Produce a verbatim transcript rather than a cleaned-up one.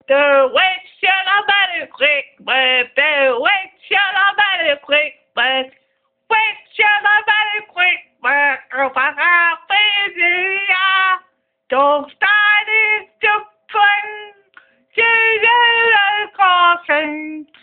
The witch shall not matter quick, but the witch shall not matter quick, but witch shall not matter quick, but if I have faith, don't start it to cling, to the caution.